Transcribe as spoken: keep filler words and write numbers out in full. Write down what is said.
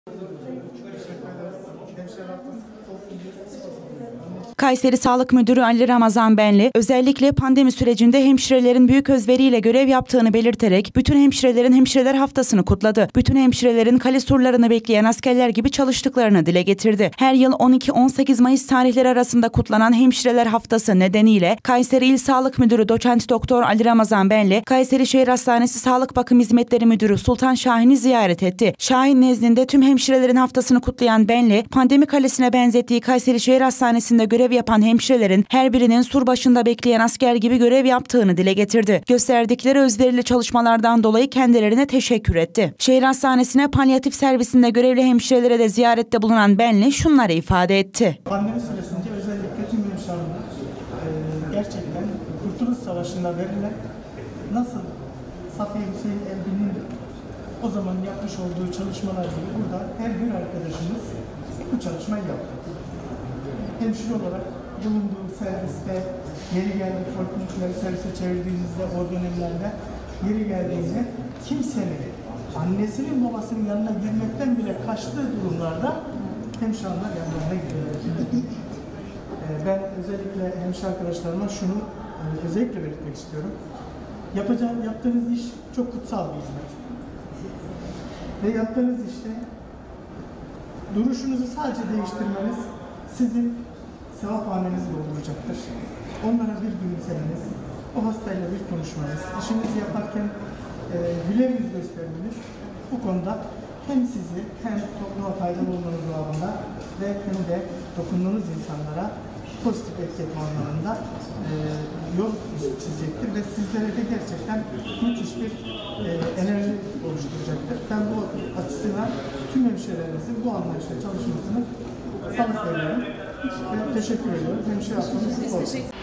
Kayseri Sağlık Müdürü Ali Ramazan Benli, özellikle pandemi sürecinde hemşirelerin büyük özveriyle görev yaptığını belirterek bütün hemşirelerin Hemşireler Haftası'nı kutladı. Bütün hemşirelerin kale surlarını bekleyen askerler gibi çalıştıklarını dile getirdi. Her yıl on iki on sekiz Mayıs tarihleri arasında kutlanan Hemşireler Haftası nedeniyle Kayseri İl Sağlık Müdürü Doçent Doktor Ali Ramazan Benli, Kayseri Şehir Hastanesi Sağlık Bakım Hizmetleri Müdürü Sultan Şahin'i ziyaret etti. Şahin nezdinde tüm hemşirelerin haftasını kutlayan Benli, pandemi kalesine benzettiği Kayseri Şehir Hastanesi'nde görev yapan hemşirelerin her birinin sur başında bekleyen asker gibi görev yaptığını dile getirdi. Gösterdikleri özverili çalışmalardan dolayı kendilerine teşekkür etti. Şehir Hastanesi'ne palyatif servisinde görevli hemşirelere de ziyarette bulunan Benli şunları ifade etti. Pandemi süresince özellikle tüm hemşireler e, gerçekten Kurtuluş Savaşı'nda verilen nasıl Safiye Hüseyin Elbin'in o zaman yapmış olduğu çalışmalar gibi burada her bir arkadaşımız bu çalışmayı yaptı. Hemşire olarak bulunduğum serviste yeri geldi, poliklinikleri servise çevirdiğimizde o dönemlerde yeri geldiğinde kimsenin annesinin babasının yanına girmekten bile kaçtığı durumlarda hemşireler yanlarına gidiyorlar. Ben özellikle hemşire arkadaşlarıma şunu özellikle belirtmek istiyorum. Yapacağım, yaptığınız iş çok kutsal bir hizmet. Ve yaptığınız işte duruşunuzu sadece değiştirmeniz sizin sevaphanenizi dolduracaktır. Onlara bir gülümsemeniz, o hastayla bir konuşmanız, işinizi yaparken e, güler yüz göstermeniz bu konuda hem sizi hem topluma faydalı olmanız bağlamında ve hem de dokunduğunuz insanlara pozitif etki etme anlamında e, yol çizecektir ve sizlere de gerçekten müthiş bir e, enerji oluşturacaktır. Ben bu açısından tüm hemşirelerimizin bu anlayışla çalışmasını sağlık veriyorum. Teşekkür ediyorum. Hemşire haftamız kutlu olsun.